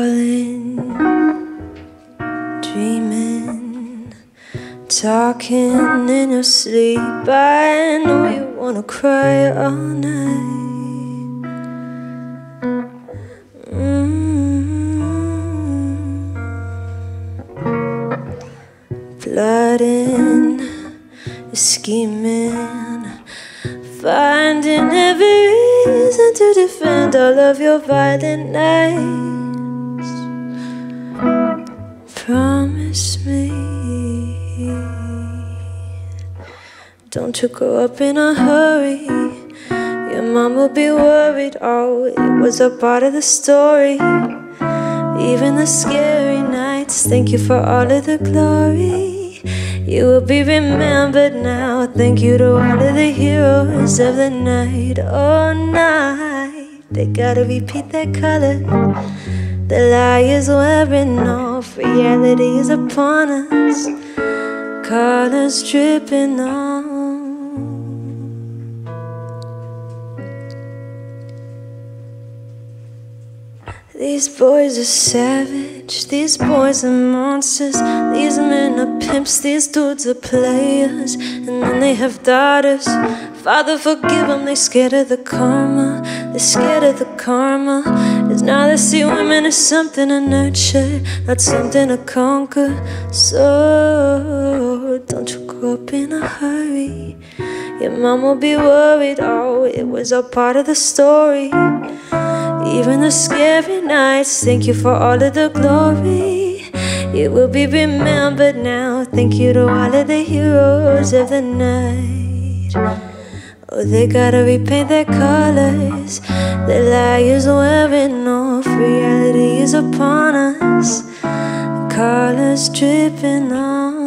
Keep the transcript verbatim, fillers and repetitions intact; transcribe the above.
Darling, dreaming, talking in your sleep. I know you wanna cry all night. mm. Plotting, scheming, finding every reason to defend all of your violent nights. Promise me, don't you go up in a hurry. Your mom will be worried. Oh, it was a part of the story. Even the scary nights, thank you for all of the glory. You will be remembered now. Thank you to all of the heroes of the night. Oh, night, they gotta repeat their color. The lie is wearing off, reality is upon us. Colors dripping on. These boys are savage, these boys are monsters. These men are pimps, these dudes are players. And then they have daughters. Father, forgive them, they're scared of the karma. They're scared of the karma. Cause now they see women as something to nurture, not something to conquer. So don't you grow up in a hurry. Your mom will be worried. Oh, it was a part of the story. Even the scary nights, thank you for all of the glory. It will be remembered now. Thank you to all of the heroes of the night. Oh, they gotta repaint their colors. The lie is wearing off, reality is upon us. Colors dripping on.